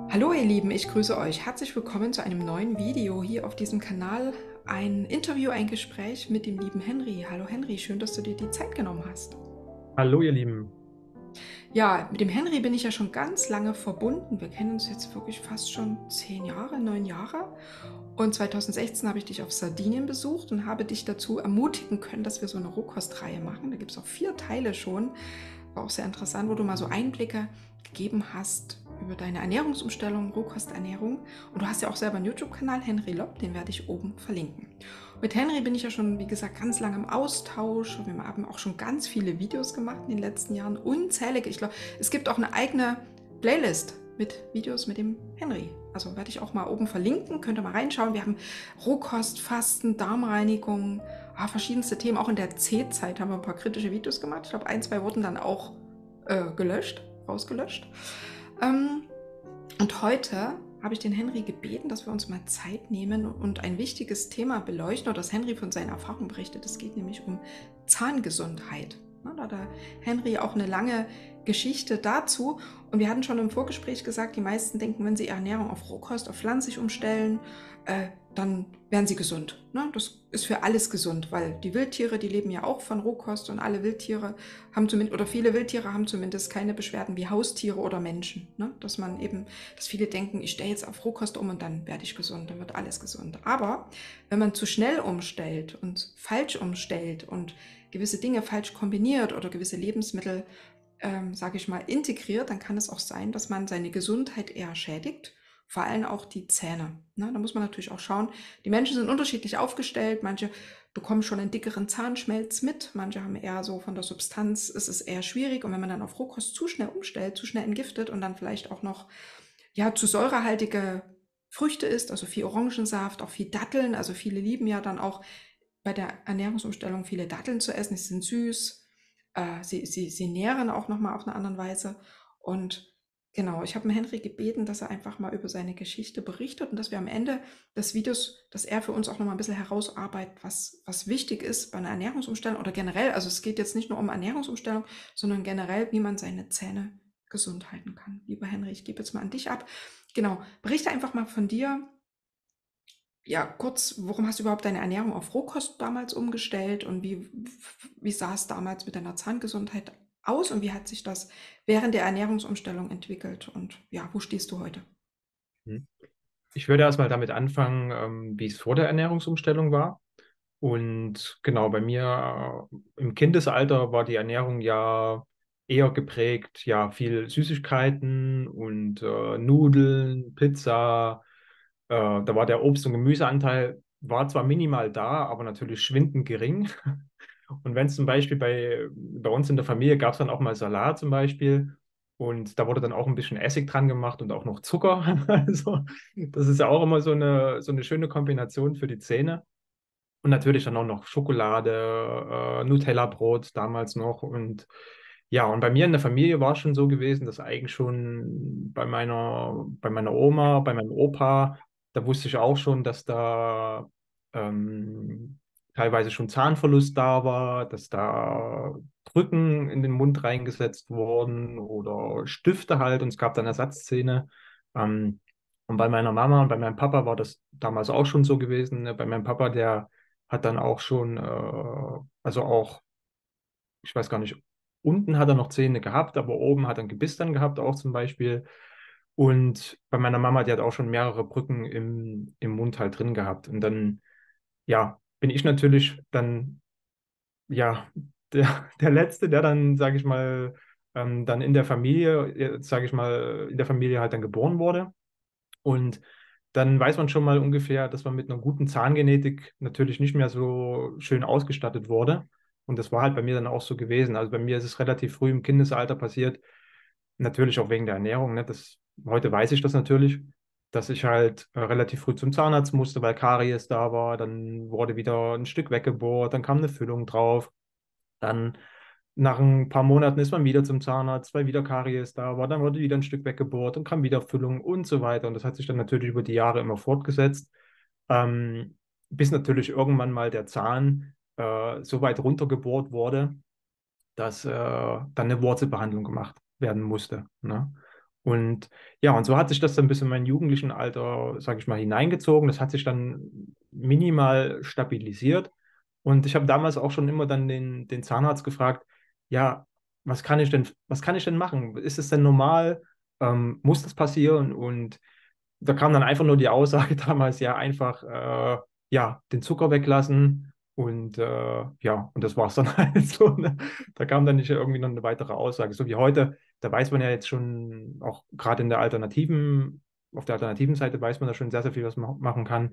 Hallo ihr Lieben, ich grüße euch. Herzlich willkommen zu einem neuen Video hier auf diesem Kanal. Ein Interview, ein Gespräch mit dem lieben Henry. Hallo Henry, schön, dass du dir die Zeit genommen hast. Hallo, ihr Lieben. Ja, mit dem Henry bin ich ja schon ganz lange verbunden. Wir kennen uns jetzt wirklich fast schon 10 Jahre, 9 Jahre. Und 2016 habe ich dich auf Sardinien besucht und habe dich dazu ermutigen können, dass wir so eine Rohkostreihe machen. Da gibt es auch 4 Teile schon. War auch sehr interessant, wo du mal so Einblicke gegeben hast über deine Ernährungsumstellung, Rohkosternährung. Und du hast ja auch selber einen YouTube-Kanal, Henry Lopp, den werde ich oben verlinken. Mit Henry bin ich ja schon, wie gesagt, ganz lange im Austausch. Wir haben auch schon ganz viele Videos gemacht in den letzten Jahren, unzählige. Ich glaube, es gibt auch eine eigene Playlist mit Videos mit dem Henry. Also werde ich auch mal oben verlinken, könnt ihr mal reinschauen. Wir haben Rohkost, Fasten, Darmreinigung, verschiedenste Themen. Auch in der C-Zeit haben wir ein paar kritische Videos gemacht. Ich glaube, ein, zwei wurden dann auch rausgelöscht. Ähm, und heute habe ich den Henry gebeten, dass wir uns mal Zeit nehmen und ein wichtiges Thema beleuchten, oder dass Henry von seinen Erfahrungen berichtet. Es geht nämlich um Zahngesundheit. Da hat der Henry auch eine lange Geschichte dazu. Und wir hatten schon im Vorgespräch gesagt, die meisten denken, wenn sie ihre Ernährung auf Rohkost, auf pflanzlich umstellen, dann werden sie gesund. Das ist für alles gesund, weil die Wildtiere, die leben ja auch von Rohkost, und alle Wildtiere haben zumindest, oder viele Wildtiere haben zumindest keine Beschwerden wie Haustiere oder Menschen. Dass viele denken, ich stelle jetzt auf Rohkost um und dann werde ich gesund, dann wird alles gesund. Aber wenn man zu schnell umstellt und falsch umstellt und gewisse Dinge falsch kombiniert oder gewisse Lebensmittel, sage ich mal, integriert, dann kann es auch sein, dass man seine Gesundheit eher schädigt, vor allem auch die Zähne. Da muss man natürlich auch schauen, die Menschen sind unterschiedlich aufgestellt, manche bekommen schon einen dickeren Zahnschmelz mit, manche haben eher so von der Substanz, ist es eher schwierig, und wenn man dann auf Rohkost zu schnell umstellt, zu schnell entgiftet und dann vielleicht auch noch zu säurehaltige Früchte isst, also viel Orangensaft, auch viel Datteln, also viele lieben ja dann auch bei der Ernährungsumstellung viele Datteln zu essen, sie sind süß, sie nähren auch nochmal auf eine andere Weise. Und genau, ich habe Henry gebeten, dass er einfach mal über seine Geschichte berichtet und dass wir am Ende des Videos, dass er für uns auch nochmal ein bisschen herausarbeitet, was wichtig ist bei einer Ernährungsumstellung oder generell. Also es geht jetzt nicht nur um Ernährungsumstellung, sondern generell, wie man seine Zähne gesund halten kann. Lieber Henry, ich gebe jetzt mal an dich ab. Genau, berichte einfach mal von dir. Ja, kurz, warum hast du überhaupt deine Ernährung auf Rohkost damals umgestellt und wie sah es damals mit deiner Zahngesundheit aus und wie hat sich das während der Ernährungsumstellung entwickelt und ja, wo stehst du heute? Hm. Ich würde erstmal damit anfangen, wie es vor der Ernährungsumstellung war. Und genau, bei mir im Kindesalter war die Ernährung ja eher geprägt, ja, viel Süßigkeiten und Nudeln, Pizza. Da war der Obst- und Gemüseanteil war zwar minimal da, aber natürlich schwindend gering. Und wenn es zum Beispiel bei uns in der Familie gab es dann auch mal Salat zum Beispiel. Und da wurde dann auch ein bisschen Essig dran gemacht und auch noch Zucker. Also, das ist ja auch immer so eine schöne Kombination für die Zähne. Und natürlich dann auch noch Schokolade, Nutella-Brot damals noch. Und ja, und bei mir in der Familie war es schon so gewesen, dass eigentlich schon bei meiner Oma, bei meinem Opa, da wusste ich auch schon, dass da teilweise schon Zahnverlust da war, dass da Brücken in den Mund reingesetzt wurden oder Stifte halt, und es gab dann Ersatzzähne. Ähm, und bei meiner Mama und bei meinem Papa war das damals auch schon so gewesen. Ne? Bei meinem Papa, der hat dann auch schon, also auch, ich weiß gar nicht, unten hat er noch Zähne gehabt, aber oben hat er ein Gebiss dann gehabt, auch zum Beispiel. Und bei meiner Mama, die hat auch schon mehrere Brücken im Mund halt drin gehabt. Und dann, ja, bin ich natürlich dann, ja, der Letzte, der dann, sage ich mal, dann in der Familie, sage ich mal, in der Familie halt dann geboren wurde. Und dann weiß man schon mal ungefähr, dass man mit einer guten Zahngenetik natürlich nicht mehr so schön ausgestattet wurde. Und das war halt bei mir dann auch so gewesen. Also bei mir ist es relativ früh im Kindesalter passiert, natürlich auch wegen der Ernährung. Ne? Heute weiß ich das natürlich, dass ich halt relativ früh zum Zahnarzt musste, weil Karies da war. Dann wurde wieder ein Stück weggebohrt, dann kam eine Füllung drauf. Dann nach ein paar Monaten ist man wieder zum Zahnarzt, weil wieder Karies da war. Dann wurde wieder ein Stück weggebohrt und kam wieder Füllung und so weiter. Und das hat sich dann natürlich über die Jahre immer fortgesetzt, ähm, bis natürlich irgendwann mal der Zahn so weit runtergebohrt wurde, dass dann eine Wurzelbehandlung gemacht werden musste. Ne? Und ja, und so hat sich das dann bis in mein jugendlichen Alter, sage ich mal, hineingezogen. Das hat sich dann minimal stabilisiert. Und ich habe damals auch schon immer dann den Zahnarzt gefragt, ja, was kann ich denn machen? Ist es denn normal? Muss das passieren? Und da kam dann einfach nur die Aussage damals, ja, einfach ja, den Zucker weglassen und ja, und das war es dann halt so. Ne? Da kam dann nicht irgendwie noch eine weitere Aussage. So wie heute, da weiß man ja jetzt schon, auch gerade in der alternativen, auf der alternativen Seite weiß man da schon sehr, sehr viel, was man machen kann.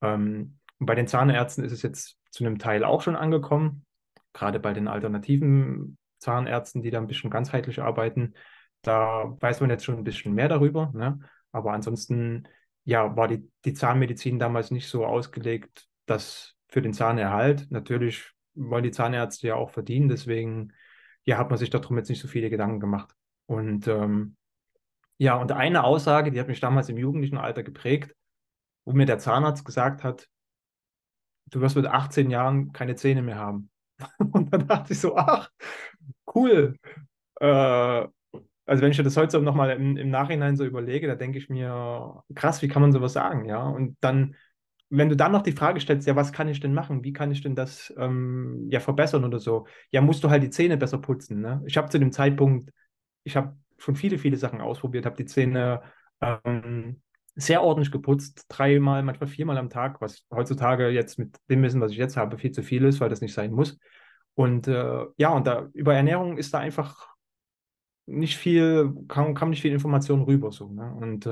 Und bei den Zahnärzten ist es jetzt zu einem Teil auch schon angekommen, gerade bei den alternativen Zahnärzten, die da ein bisschen ganzheitlich arbeiten. Da weiß man jetzt schon ein bisschen mehr darüber, ne? Aber ansonsten, ja, war die Zahnmedizin damals nicht so ausgelegt, dass für den Zahnerhalt, natürlich wollen die Zahnärzte ja auch verdienen, deswegen, ja, hat man sich darum jetzt nicht so viele Gedanken gemacht. Und ja, und eine Aussage, die hat mich damals im jugendlichen Alter geprägt, wo mir der Zahnarzt gesagt hat, du wirst mit 18 Jahren keine Zähne mehr haben. Und dann dachte ich so, ach, cool. Äh, also wenn ich mir das heute so nochmal im Nachhinein so überlege, da denke ich mir, krass, wie kann man sowas sagen, ja? Und dann, wenn du dann noch die Frage stellst, ja, was kann ich denn machen? Wie kann ich denn das ja verbessern oder so? Ja, musst du halt die Zähne besser putzen, ne? Ich habe zu dem Zeitpunkt, ich habe schon viele, viele Sachen ausprobiert, habe die Zähne ähm, sehr ordentlich geputzt, dreimal, manchmal viermal am Tag, was heutzutage jetzt mit dem Wissen, was ich jetzt habe, viel zu viel ist, weil das nicht sein muss. Und ja, und da über Ernährung ist da einfach nicht viel, kam nicht viel Information rüber so, ne? Und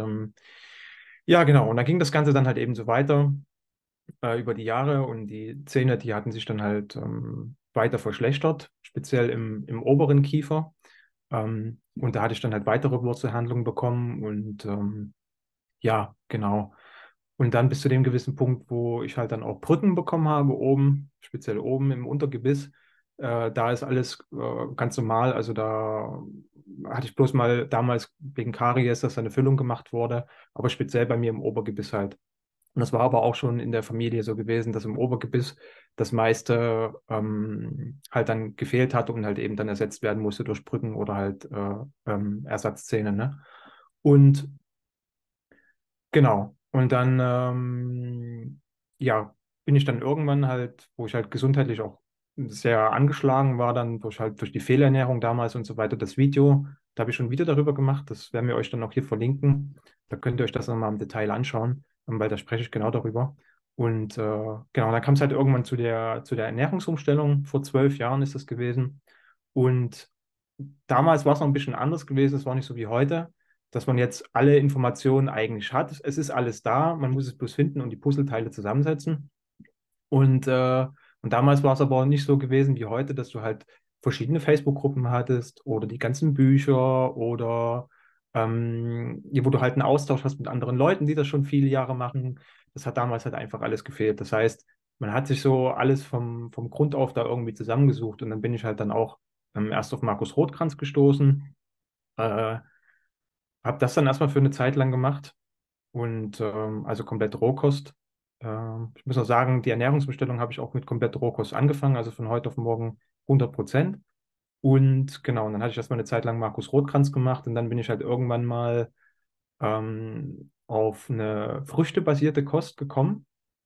ja, genau. Und da ging das Ganze dann halt eben so weiter über die Jahre und die Zähne, die hatten sich dann halt weiter verschlechtert, speziell im oberen Kiefer. Und da hatte ich dann halt weitere Wurzelbehandlungen bekommen und ja, genau. Und dann bis zu dem gewissen Punkt, wo ich halt dann auch Brücken bekommen habe, oben, speziell oben im Untergebiss. Da ist alles ganz normal. Also da hatte ich bloß mal damals wegen Karies, dass da eine Füllung gemacht wurde, aber speziell bei mir im Obergebiss halt. Und das war aber auch schon in der Familie so gewesen, dass im Obergebiss das meiste halt dann gefehlt hat und halt eben dann ersetzt werden musste durch Brücken oder halt Ersatzzähne, ne? Und genau. Und dann, ja, bin ich dann irgendwann halt, wo ich halt gesundheitlich auch sehr angeschlagen war, dann durch die Fehlernährung damals und so weiter, das Video, da habe ich schon wieder darüber gemacht. Das werden wir euch dann auch hier verlinken. Da könnt ihr euch das nochmal im Detail anschauen, weil da spreche ich genau darüber. Und genau, dann kam es halt irgendwann zu der Ernährungsumstellung. Vor 12 Jahren ist das gewesen. Und damals war es noch ein bisschen anders gewesen. Es war nicht so wie heute, dass man jetzt alle Informationen eigentlich hat. Es ist alles da, man muss es bloß finden und die Puzzleteile zusammensetzen. Und, und damals war es aber nicht so gewesen wie heute, dass du halt verschiedene Facebook-Gruppen hattest oder die ganzen Bücher oder ja, wo du halt einen Austausch hast mit anderen Leuten, die das schon viele Jahre machen. Das hat damals halt einfach alles gefehlt. Das heißt, man hat sich so alles vom Grund auf da irgendwie zusammengesucht und dann bin ich halt dann auch erst auf Markus Rothkranz gestoßen, äh, habe das dann erstmal für eine Zeit lang gemacht und also komplett Rohkost. Ich muss auch sagen, die Ernährungsumstellung habe ich auch mit komplett Rohkost angefangen, also von heute auf morgen 100%. Und genau, und dann hatte ich erstmal eine Zeit lang Markus Rothkranz gemacht und dann bin ich halt irgendwann mal auf eine früchtebasierte Kost gekommen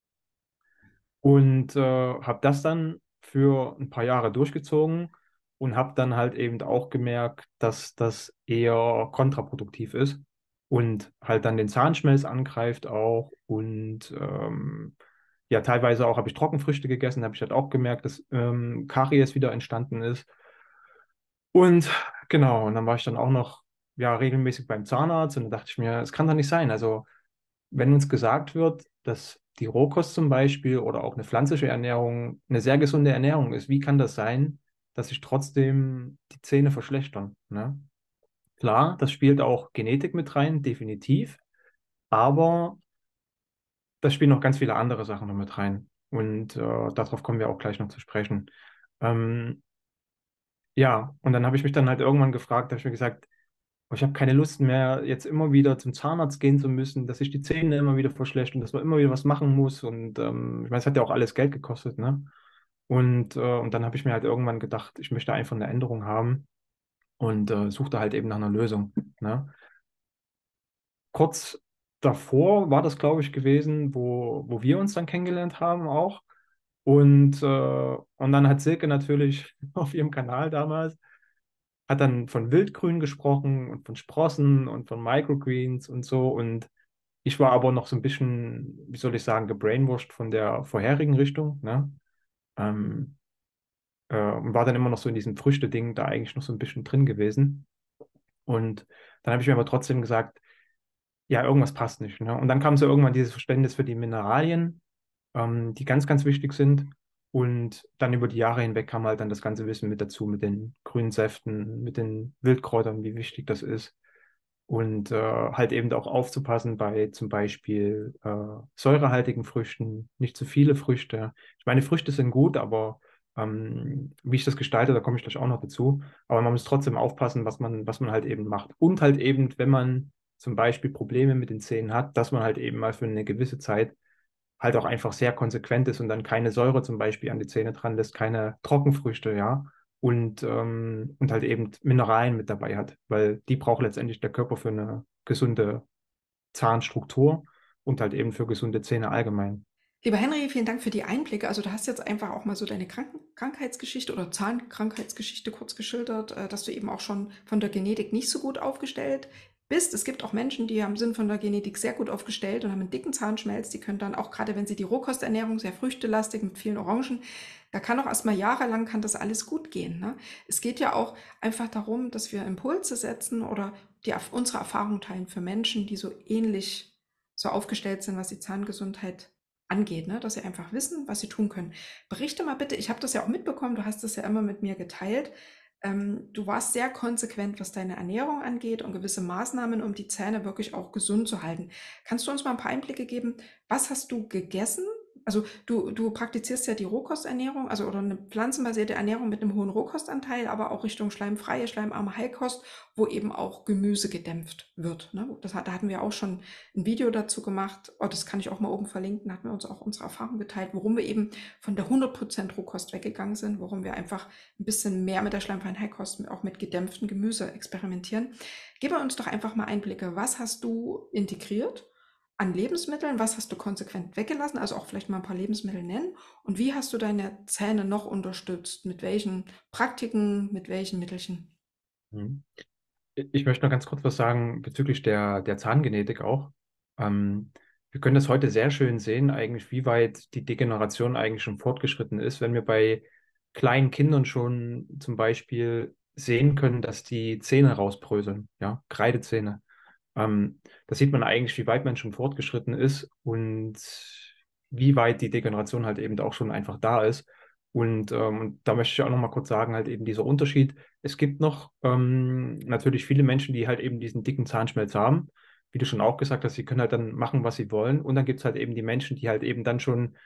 und habe das dann für ein paar Jahre durchgezogen und habe dann halt eben auch gemerkt, dass das eher kontraproduktiv ist und halt dann den Zahnschmelz angreift auch und ja, teilweise auch habe ich Trockenfrüchte gegessen, habe ich halt auch gemerkt, dass Karies wieder entstanden ist. Und genau, und dann war ich dann auch noch ja regelmäßig beim Zahnarzt und da dachte ich mir, es kann doch nicht sein. Also wenn uns gesagt wird, dass die Rohkost zum Beispiel oder auch eine pflanzliche Ernährung eine sehr gesunde Ernährung ist, wie kann das sein, dass sich trotzdem die Zähne verschlechtern? Ne? Klar, das spielt auch Genetik mit rein, definitiv, aber da spielen noch ganz viele andere Sachen noch mit rein. Und darauf kommen wir auch gleich noch zu sprechen. Ähm, ja, und dann habe ich mich dann halt irgendwann gefragt, habe ich mir gesagt, oh, ich habe keine Lust mehr, jetzt immer wieder zum Zahnarzt gehen zu müssen, dass sich die Zähne immer wieder verschlechtern, dass man immer wieder was machen muss. Und ich meine, es hat ja auch alles Geld gekostet, ne? Und dann habe ich mir halt irgendwann gedacht, ich möchte einfach eine Änderung haben und suchte halt eben nach einer Lösung, ne? kurz davor war das, glaube ich, gewesen, wo wir uns dann kennengelernt haben auch. Und dann hat Silke natürlich auf ihrem Kanal damals, hat dann von Wildgrün gesprochen und von Sprossen und von Microgreens und so. Und ich war aber noch so ein bisschen, wie soll ich sagen, gebrainwashed von der vorherigen Richtung, ne? Ähm, und war dann immer noch so in diesem Früchte-Ding da eigentlich noch so ein bisschen drin gewesen. Und dann habe ich mir aber trotzdem gesagt, ja, irgendwas passt nicht. Ne? Und dann kam so irgendwann dieses Verständnis für die Mineralien, die ganz, ganz wichtig sind. Und dann über die Jahre hinweg kam halt dann das ganze Wissen mit dazu, mit den grünen Säften, mit den Wildkräutern, wie wichtig das ist. Und halt eben auch aufzupassen bei zum Beispiel säurehaltigen Früchten, nicht zu viele Früchte. Ich meine, Früchte sind gut, aber wie ich das gestalte, da komme ich gleich auch noch dazu. Aber man muss trotzdem aufpassen, was man halt eben macht. Und halt eben, wenn man zum Beispiel Probleme mit den Zähnen hat, dass man halt eben mal für eine gewisse Zeit halt auch einfach sehr konsequent ist und dann keine Säure zum Beispiel an die Zähne dran lässt, keine Trockenfrüchte, ja, und halt eben Mineralien mit dabei hat, weil die braucht letztendlich der Körper für eine gesunde Zahnstruktur und halt eben für gesunde Zähne allgemein. Lieber Henry, vielen Dank für die Einblicke. Also du hast jetzt einfach auch mal so deine Krankheitsgeschichte oder Zahnkrankheitsgeschichte kurz geschildert, dass du eben auch schon von der Genetik nicht so gut aufgestellt bist. Es gibt auch Menschen, die sind von der Genetik sehr gut aufgestellt und haben einen dicken Zahnschmelz. Die können dann auch, gerade wenn sie die Rohkosternährung, sehr früchtelastig mit vielen Orangen, da kann auch erstmal jahrelang kann das alles gut gehen. Ne? Es geht ja auch einfach darum, dass wir Impulse setzen oder unsere Erfahrung teilen für Menschen, die so ähnlich so aufgestellt sind, was die Zahngesundheit angeht, ne? Dass sie einfach wissen, was sie tun können. Berichte mal bitte, ich habe das ja auch mitbekommen, du hast das ja immer mit mir geteilt. Du warst sehr konsequent, was deine Ernährung angeht und gewisse Maßnahmen, um die Zähne wirklich auch gesund zu halten. Kannst du uns mal ein paar Einblicke geben? Was hast du gegessen? Also du praktizierst ja die Rohkosternährung, also oder eine pflanzenbasierte Ernährung mit einem hohen Rohkostanteil, aber auch Richtung schleimfreie, schleimarme Heilkost, wo eben auch Gemüse gedämpft wird. Ne? Da hatten wir auch schon ein Video dazu gemacht. Oh, das kann ich auch mal oben verlinken. Da hatten wir uns auch unsere Erfahrung geteilt, warum wir eben von der 100% Rohkost weggegangen sind, warum wir einfach ein bisschen mehr mit der schleimfreien Heilkost, auch mit gedämpftem Gemüse experimentieren. Gib uns doch einfach mal Einblicke. Was hast du integriert an Lebensmitteln? Was hast du konsequent weggelassen? Also auch vielleicht mal ein paar Lebensmittel nennen. Und wie hast du deine Zähne noch unterstützt? Mit welchen Praktiken, mit welchen Mittelchen? Mhm. Ich möchte noch ganz kurz was sagen bezüglich der Zahngenetik auch. Wir können das heute sehr schön sehen, eigentlich, wie weit die Degeneration eigentlich schon fortgeschritten ist, wenn wir bei kleinen Kindern schon zum Beispiel sehen können, dass die Zähne rausbröseln, ja, Kreidezähne. Da sieht man eigentlich, wie weit man schon fortgeschritten ist und wie weit die Degeneration halt eben auch schon einfach da ist. Und da möchte ich auch noch mal kurz sagen, halt eben dieser Unterschied. Es gibt noch natürlich viele Menschen, die halt eben diesen dicken Zahnschmelz haben. Wie du schon auch gesagt hast, sie können halt dann machen, was sie wollen. Und dann gibt es halt eben die Menschen, die halt eben dann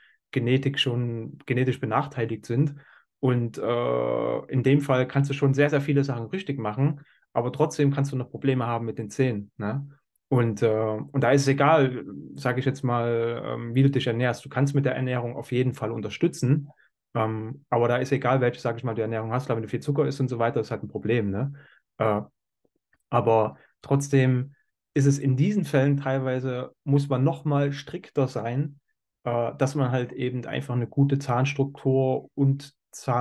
schon genetisch benachteiligt sind. Und in dem Fall kannst du schon sehr, sehr viele Sachen richtig machen, aber trotzdem kannst du noch Probleme haben mit den Zähnen. Ne? Und da ist es egal, sage ich jetzt mal, wie du dich ernährst. Du kannst mit der Ernährung auf jeden Fall unterstützen, aber da ist egal, welche, sage ich mal, die Ernährung hast. Klar, wenn du viel Zucker isst und so weiter, ist halt ein Problem. Ne? Äh, aber trotzdem ist es in diesen Fällen teilweise, muss man noch mal strikter sein, dass man halt eben einfach eine gute Zahnstruktur und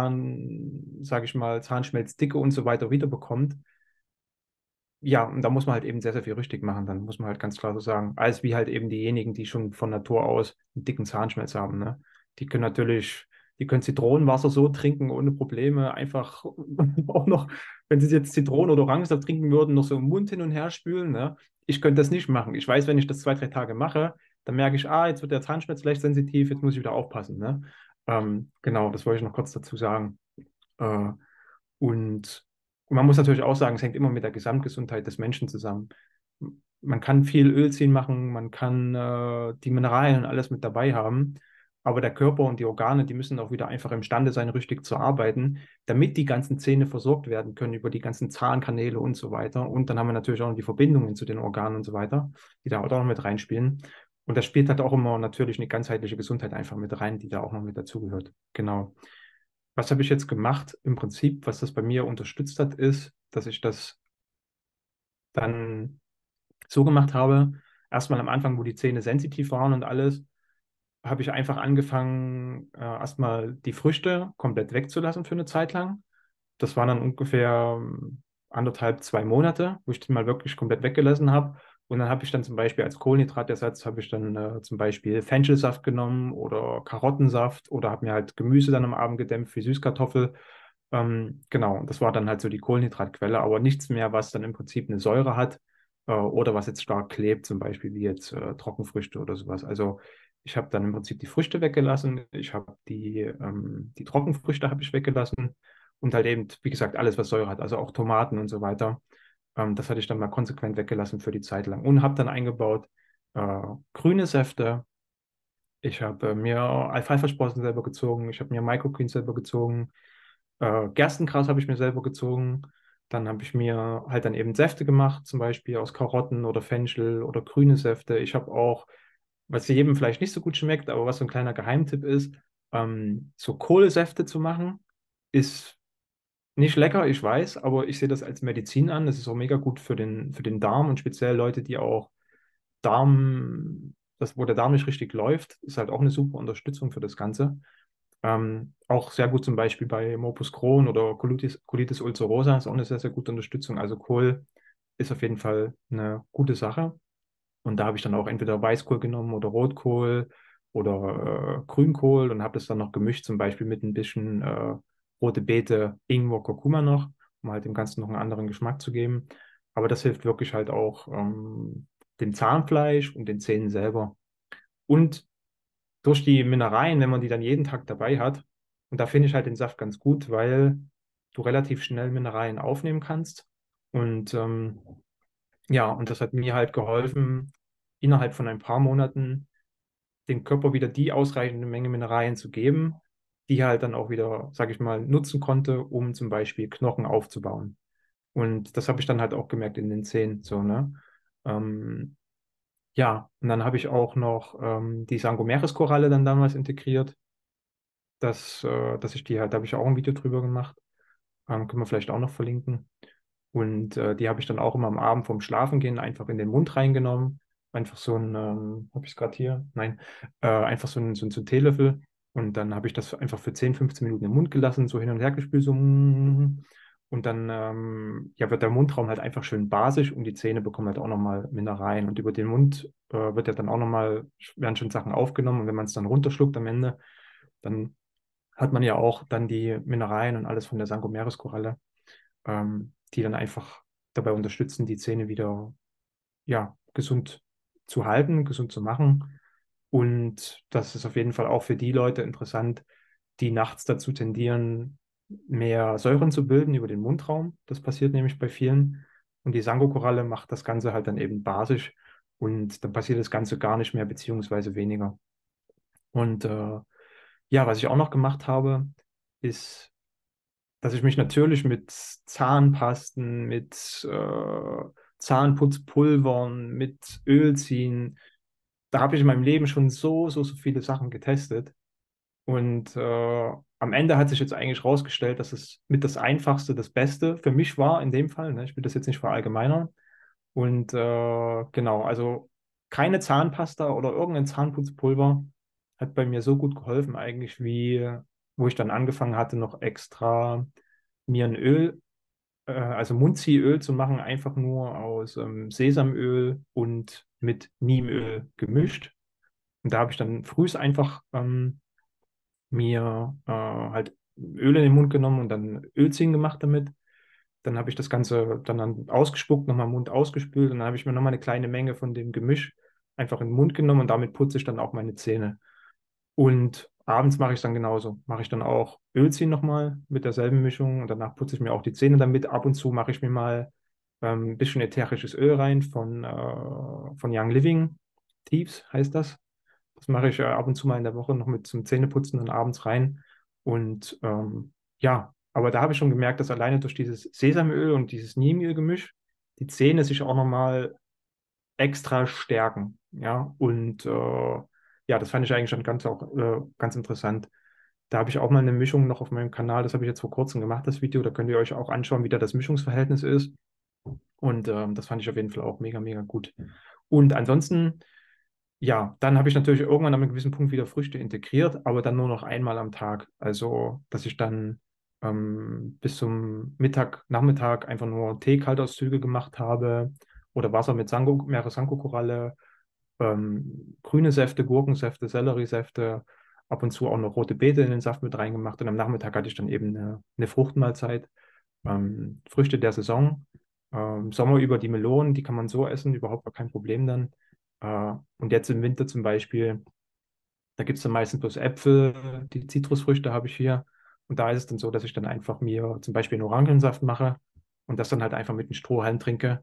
sage ich mal, Zahnschmelzdicke und so weiter wiederbekommt. Ja, und da muss man halt eben sehr, sehr viel richtig machen. Dann muss man halt ganz klar so sagen, als wie halt eben diejenigen, die schon von Natur aus einen dicken Zahnschmelz haben, ne? Die können natürlich, die können Zitronenwasser so trinken ohne Probleme. Einfach auch noch, wenn sie jetzt Zitronen- oder Orangensaft trinken würden, noch so im Mund hin und her spülen, ne? Ich könnte das nicht machen. Ich weiß, wenn ich das 2, 3 Tage mache, dann merke ich, jetzt wird der Zahnschmelz vielleicht sensitiv, jetzt muss ich wieder aufpassen, ne? Genau, das wollte ich noch kurz dazu sagen. Äh, und man muss natürlich auch sagen, es hängt immer mit der Gesamtgesundheit des Menschen zusammen. Man kann viel Ölziehen machen, man kann die Mineralien und alles mit dabei haben, aber der Körper und die Organe, die müssen auch wieder einfach imstande sein, richtig zu arbeiten, damit die ganzen Zähne versorgt werden können über die ganzen Zahnkanäle und so weiter. Und dann haben wir natürlich auch noch die Verbindungen zu den Organen und so weiter, die da auch noch mit reinspielen. Und das spielt halt auch immer natürlich eine ganzheitliche Gesundheit einfach mit rein, die da auch noch mit dazugehört. Genau. Was habe ich jetzt gemacht? Im Prinzip, was das bei mir unterstützt hat, ist, dass ich das dann so gemacht habe. Erstmal am Anfang, wo die Zähne sensitiv waren und alles, habe ich einfach angefangen, erstmal die Früchte komplett wegzulassen für eine Zeit lang. Das waren dann ungefähr 1,5, 2 Monate, wo ich die mal wirklich komplett weggelassen habe. Und dann habe ich dann zum Beispiel als Kohlenhydratersatz habe ich dann zum Beispiel Fenchelsaft genommen oder Karottensaft oder habe mir halt Gemüse dann am Abend gedämpft wie Süßkartoffel. Genau, das war dann halt so die Kohlenhydratquelle, aber nichts mehr, was dann im Prinzip eine Säure hat oder was jetzt stark klebt, zum Beispiel wie jetzt Trockenfrüchte oder sowas. Also ich habe dann im Prinzip die Früchte weggelassen, ich habe die Trockenfrüchte habe ich weggelassen und halt eben, wie gesagt, alles, was Säure hat, also auch Tomaten und so weiter. Das hatte ich dann mal konsequent weggelassen für die Zeit lang und habe dann eingebaut grüne Säfte. Ich habe mir Alfalfa-Sprossen selber gezogen, ich habe mir Microgreens selber gezogen, Gerstengras habe ich mir selber gezogen. Dann habe ich mir halt dann eben Säfte gemacht, zum Beispiel aus Karotten oder Fenchel oder grüne Säfte. Ich habe auch, was jedem vielleicht nicht so gut schmeckt, aber was so ein kleiner Geheimtipp ist, so Kohlesäfte zu machen, ist nicht lecker, ich weiß, aber ich sehe das als Medizin an. Das ist auch mega gut für den Darm und speziell Leute, die auch wo der Darm nicht richtig läuft, ist halt auch eine super Unterstützung für das Ganze. Auch sehr gut zum Beispiel bei Morbus Crohn oder Colitis ulcerosa ist auch eine sehr, sehr gute Unterstützung. Also Kohl ist auf jeden Fall eine gute Sache. Und da habe ich dann auch entweder Weißkohl genommen oder Rotkohl oder Grünkohl und habe das dann noch gemischt, zum Beispiel mit ein bisschen rote Beete, Ingwer, Kurkuma noch, um halt dem Ganzen noch einen anderen Geschmack zu geben. Aber das hilft wirklich halt auch dem Zahnfleisch und den Zähnen selber. Und durch die Mineralien, wenn man die dann jeden Tag dabei hat, und da finde ich halt den Saft ganz gut, weil du relativ schnell Mineralien aufnehmen kannst. Und ja, und das hat mir halt geholfen, innerhalb von ein paar Monaten dem Körper wieder die ausreichende Menge Mineralien zu geben, die er halt dann auch wieder, sage ich mal, nutzen konnte, um zum Beispiel Knochen aufzubauen. Und das habe ich dann halt auch gemerkt in den Zähnen, so, ne? Ähm, ja, und dann habe ich auch noch die Sangomeres-Koralle dann damals integriert, dass ich die halt, da habe ich auch ein Video drüber gemacht, können wir vielleicht auch noch verlinken. Und die habe ich dann auch immer am Abend vorm Schlafengehen einfach in den Mund reingenommen. Einfach so ein, habe ich es gerade hier? Nein, einfach so ein Teelöffel. Und dann habe ich das einfach für 10, 15 Minuten im Mund gelassen, so hin und her gespült, so. Und dann ja, wird der Mundraum halt einfach schön basisch und die Zähne bekommen halt auch nochmal Mineralien. Und über den Mund wird ja dann auch nochmal, werden schon Sachen aufgenommen. Und wenn man es dann runterschluckt am Ende, dann hat man ja auch dann die Mineralien und alles von der Sangomeres-Koralle, die dann einfach dabei unterstützen, die Zähne wieder ja, gesund zu halten, gesund zu machen. Und das ist auf jeden Fall auch für die Leute interessant, die nachts dazu tendieren, mehr Säuren zu bilden über den Mundraum. Das passiert nämlich bei vielen. Und die Sangokoralle macht das Ganze halt dann eben basisch und dann passiert das Ganze gar nicht mehr, beziehungsweise weniger. Und ja, was ich auch noch gemacht habe, ist, dass ich mich natürlich mit Zahnpasten, mit Zahnputzpulvern, mit Ölziehen, da habe ich in meinem Leben schon so viele Sachen getestet. Und am Ende hat sich jetzt eigentlich rausgestellt, dass es mit das Einfachste, das Beste für mich war in dem Fall. Ne? Ich will das jetzt nicht verallgemeinern. Und genau, also keine Zahnpasta oder irgendein Zahnputzpulver hat bei mir so gut geholfen, eigentlich wie, wo ich dann angefangen hatte, noch extra mir ein Öl, also Mundziehöl zu machen, einfach nur aus Sesamöl und mit Neemöl gemischt. Und da habe ich dann frühs einfach mir halt Öl in den Mund genommen und dann Ölziehen gemacht damit. Dann habe ich das Ganze dann ausgespuckt, nochmal im Mund ausgespült und dann habe ich mir nochmal eine kleine Menge von dem Gemisch einfach in den Mund genommen und damit putze ich dann auch meine Zähne. Und abends mache ich es dann genauso. Mache ich dann auch Ölziehen nochmal mit derselben Mischung und danach putze ich mir auch die Zähne damit. Ab und zu mache ich mir mal ein bisschen ätherisches Öl rein von Young Living. Thieves heißt das. Das mache ich ab und zu mal in der Woche noch mit zum Zähneputzen dann abends rein. Und ja, aber da habe ich schon gemerkt, dass alleine durch dieses Sesamöl und dieses Neemöl-Gemisch die Zähne sich auch nochmal extra stärken. Ja, und ja, das fand ich eigentlich schon ganz interessant. Da habe ich auch mal eine Mischung noch auf meinem Kanal, das habe ich jetzt vor kurzem gemacht, das Video. Da könnt ihr euch auch anschauen, wie da das Mischungsverhältnis ist. Und das fand ich auf jeden Fall auch mega, mega gut. Und ansonsten, ja, dann habe ich natürlich irgendwann an einem gewissen Punkt wieder Früchte integriert, aber dann nur noch einmal am Tag. Also, dass ich dann bis zum Mittag, Nachmittag einfach nur Tee-Kaltauszüge gemacht habe oder Wasser mit Meere-Sanko-Koralle, grüne Säfte, Gurkensäfte, Selleriesäfte, ab und zu auch noch rote Beete in den Saft mit reingemacht. Und am Nachmittag hatte ich dann eben eine Fruchtmahlzeit, Früchte der Saison. Sommer über die Melonen, die kann man so essen, überhaupt gar kein Problem dann. Und jetzt im Winter zum Beispiel, da gibt es dann meistens bloß Äpfel, die Zitrusfrüchte habe ich hier. Und da ist es dann so, dass ich dann einfach mir zum Beispiel einen Orangensaft mache und das dann halt einfach mit einem Strohhalm trinke.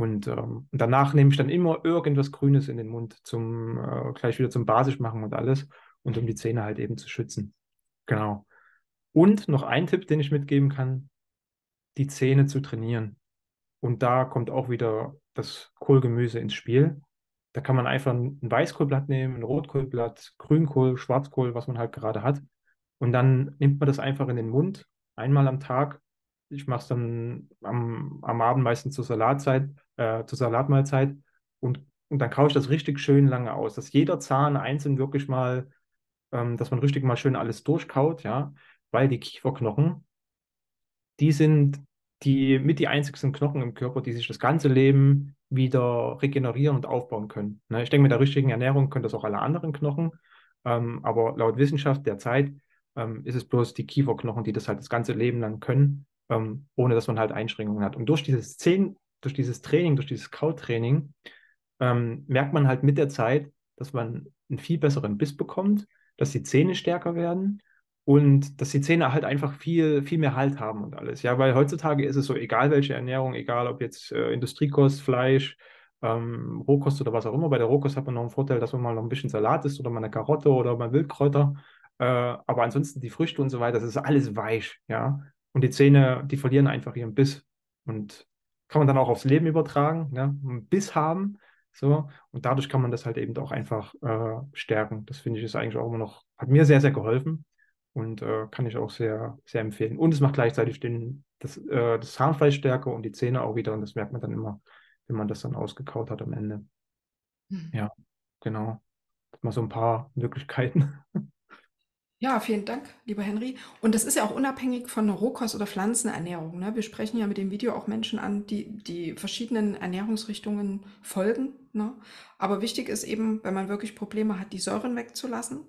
Und danach nehme ich dann immer irgendwas Grünes in den Mund, zum gleich wieder zum Basisch machen und alles und um die Zähne halt eben zu schützen. Genau. Und noch ein Tipp, den ich mitgeben kann, die Zähne zu trainieren. Und da kommt auch wieder das Kohlgemüse ins Spiel. Da kann man einfach ein Weißkohlblatt nehmen, ein Rotkohlblatt, Grünkohl, Schwarzkohl, was man halt gerade hat. Und dann nimmt man das einfach in den Mund, einmal am Tag. Ich mache es dann am Abend meistens zur Salatmahlzeit. Und dann kaue ich das richtig schön lange aus, dass jeder Zahn einzeln wirklich mal, dass man richtig mal schön alles durchkaut, ja, weil die Kieferknochen, die sind die einzigsten Knochen im Körper, die sich das ganze Leben wieder regenerieren und aufbauen können. Ne? Ich denke, mit der richtigen Ernährung können das auch alle anderen Knochen. Aber laut Wissenschaft der Zeit ist es bloß die Kieferknochen, die das halt das ganze Leben lang können, ohne dass man halt Einschränkungen hat. Und durch dieses Training, durch dieses Kautraining, merkt man halt mit der Zeit, dass man einen viel besseren Biss bekommt, dass die Zähne stärker werden und dass die Zähne halt einfach viel, viel mehr Halt haben und alles. Ja, weil heutzutage ist es so, egal welche Ernährung, egal ob jetzt Industriekost, Fleisch, Rohkost oder was auch immer. Bei der Rohkost hat man noch einen Vorteil, dass man mal noch ein bisschen Salat isst oder mal eine Karotte oder mal Wildkräuter. Aber ansonsten die Früchte und so weiter, das ist alles weich, ja. Und die Zähne, die verlieren einfach ihren Biss. Und kann man dann auch aufs Leben übertragen, ja. Einen Biss haben, so. Und dadurch kann man das halt eben auch einfach stärken. Das finde ich ist eigentlich auch immer noch, hat mir sehr, sehr geholfen und kann ich auch sehr, sehr empfehlen. Und es macht gleichzeitig das Zahnfleisch stärker und die Zähne auch wieder. Und das merkt man dann immer, wenn man das dann ausgekaut hat am Ende. Mhm. Ja, genau. Mal so ein paar Möglichkeiten. Ja, vielen Dank, lieber Henry. Und das ist ja auch unabhängig von Rohkost oder Pflanzenernährung, ne? Wir sprechen ja mit dem Video auch Menschen an, die verschiedenen Ernährungsrichtungen folgen, ne? Aber wichtig ist eben, wenn man wirklich Probleme hat, die Säuren wegzulassen,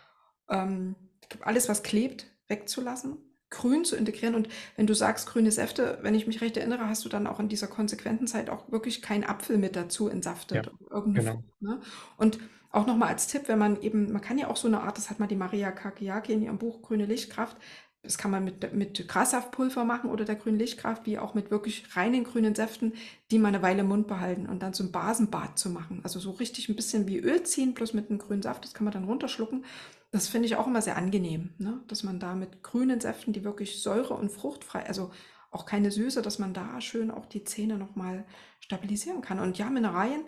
ähm, alles, was klebt, wegzulassen, grün zu integrieren. Und wenn du sagst grüne Säfte, wenn ich mich recht erinnere, hast du dann auch in dieser konsequenten Zeit auch wirklich keinen Apfel mit dazu Ja, entsaftet, irgendeine genau. Frucht, ne? Und auch nochmal als Tipp, wenn man eben, man kann ja auch so eine Art, das hat mal die Maria Kakiaki in ihrem Buch Grüne Lichtkraft, das kann man mit Grassaftpulver machen oder der grünen Lichtkraft, wie auch mit wirklich reinen grünen Säften, die man eine Weile im Mund behalten und dann so ein Basenbad zu machen. Also so richtig ein bisschen wie Öl ziehen, bloß mit einem grünen Saft, das kann man dann runterschlucken. Das finde ich auch immer sehr angenehm, ne? Dass man da mit grünen Säften, die wirklich säure- und fruchtfrei, also auch keine Süße, dass man da schön auch die Zähne nochmal stabilisieren kann. Und ja, Mineralien,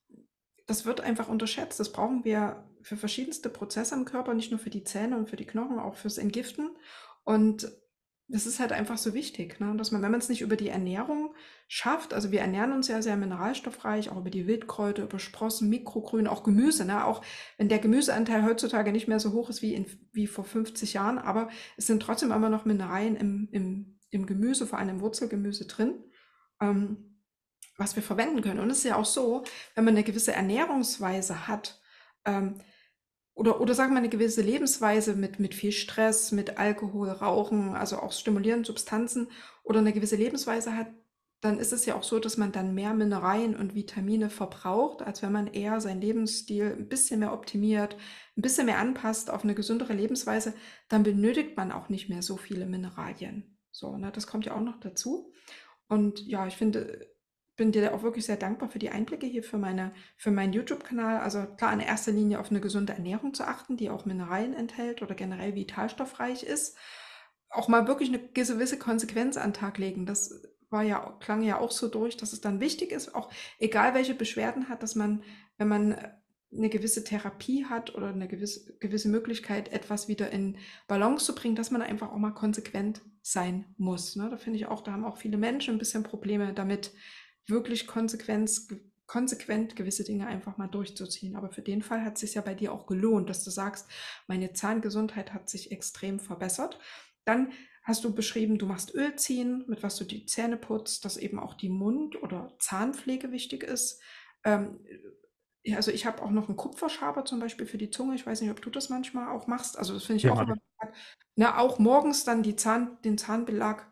das wird einfach unterschätzt. Das brauchen wir für verschiedenste Prozesse im Körper, nicht nur für die Zähne und für die Knochen, auch fürs Entgiften. Und das ist halt einfach so wichtig, ne? Dass man, wenn man es nicht über die Ernährung schafft, also wir ernähren uns ja sehr mineralstoffreich, auch über die Wildkräuter, über Sprossen, Mikrogrün, auch Gemüse, ne? Auch wenn der Gemüseanteil heutzutage nicht mehr so hoch ist wie vor 50 Jahren, aber es sind trotzdem immer noch Mineralien im Gemüse, vor allem im Wurzelgemüse drin. Ähm, Was wir verwenden können. Und es ist ja auch so, wenn man eine gewisse Ernährungsweise hat, ähm, oder sagen wir eine gewisse Lebensweise mit viel Stress, mit Alkohol, Rauchen, also auch stimulierenden Substanzen oder eine gewisse Lebensweise hat, dann ist es ja auch so, dass man dann mehr Mineralien und Vitamine verbraucht, als wenn man eher seinen Lebensstil ein bisschen mehr optimiert, ein bisschen mehr anpasst auf eine gesündere Lebensweise, dann benötigt man auch nicht mehr so viele Mineralien. So, ne, das kommt ja auch noch dazu. Und ja, ich finde, bin dir auch wirklich sehr dankbar für die Einblicke hier für meinen YouTube-Kanal. Also klar, in erster Linie auf eine gesunde Ernährung zu achten, die auch Mineralien enthält oder generell vitalstoffreich ist. Auch mal wirklich eine gewisse Konsequenz an den Tag legen. Das klang ja auch so durch, dass es dann wichtig ist, auch egal welche Beschwerden hat, dass man, wenn man eine gewisse Therapie hat oder eine gewisse Möglichkeit, etwas wieder in Balance zu bringen, dass man einfach auch mal konsequent sein muss. Ne? Da finde ich auch, da haben auch viele Menschen ein bisschen Probleme damit, wirklich konsequent gewisse Dinge einfach mal durchzuziehen. Aber für den Fall hat es sich ja bei dir auch gelohnt, dass du sagst, meine Zahngesundheit hat sich extrem verbessert. Dann hast du beschrieben, du machst Öl ziehen, mit was du die Zähne putzt, dass eben auch die Mund- oder Zahnpflege wichtig ist. Ähm, ja, also ich habe auch noch einen Kupferschaber zum Beispiel für die Zunge. Ich weiß nicht, ob du das manchmal auch machst. Also das finde ich Ja, auch mag immer, ich. ne, auch morgens dann den Zahnbelag,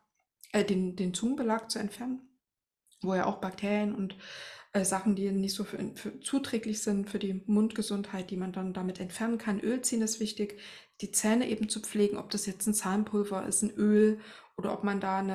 den Zungenbelag zu entfernen, wo ja auch Bakterien und Sachen, die nicht so zuträglich sind für die Mundgesundheit, die man dann damit entfernen kann. Öl ziehen ist wichtig, die Zähne eben zu pflegen, ob das jetzt ein Zahnpulver ist, ein Öl oder ob man da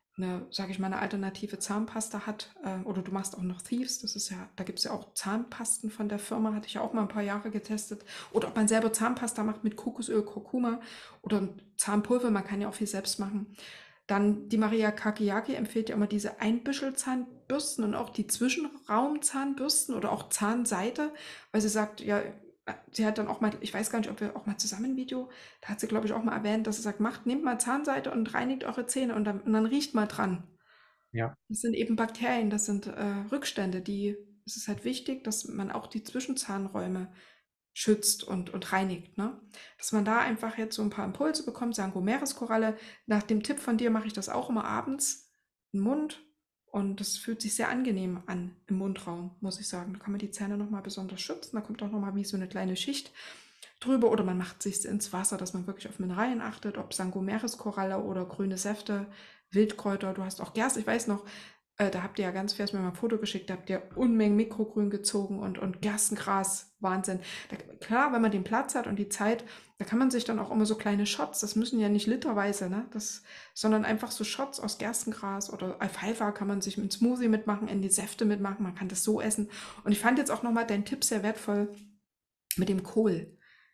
sage ich mal, eine alternative Zahnpasta hat. Oder du machst auch noch Thieves, das ist ja, da gibt es ja auch Zahnpasten von der Firma, hatte ich ja auch mal ein paar Jahre getestet. Oder ob man selber Zahnpasta macht mit Kokosöl, Kurkuma oder Zahnpulver, man kann ja auch viel selbst machen. Dann die Maria Kakiaki empfiehlt ja immer diese Einbüschelzahnbürsten und auch die Zwischenraumzahnbürsten oder auch Zahnseite, weil sie sagt, ja, sie hat dann auch mal, ich weiß gar nicht, ob wir auch mal zusammen ein Video, da hat sie, glaube ich, auch mal erwähnt, dass sie sagt, nehmt mal Zahnseite und reinigt eure Zähne und dann riecht mal dran. Ja. Das sind eben Bakterien, das sind Rückstände, es ist halt wichtig, dass man auch die Zwischenzahnräume schützt und reinigt. Ne? Dass man da einfach jetzt so ein paar Impulse bekommt, sagen Meereskoralle. Nach dem Tipp von dir mache ich das auch immer abends im Mund und das fühlt sich sehr angenehm an im Mundraum, muss ich sagen. Da kann man die Zähne nochmal besonders schützen, da kommt auch nochmal wie so eine kleine Schicht drüber oder man macht sich ins Wasser, dass man wirklich auf Mineralien achtet, ob Meereskoralle oder grüne Säfte, Wildkräuter, du hast auch Gerste, ich weiß noch, da habt ihr ja ganz fest mir mal ein Foto geschickt, da habt ihr Unmengen Mikrogrün gezogen und Gerstengras, Wahnsinn. Klar, wenn man den Platz hat und die Zeit, da kann man sich dann auch immer so kleine Shots, das müssen ja nicht literweise, ne, sondern einfach so Shots aus Gerstengras oder Alfalfa kann man sich mit Smoothie mitmachen, in die Säfte mitmachen, man kann das so essen. Und ich fand jetzt auch nochmal deinen Tipp sehr wertvoll mit dem Kohl,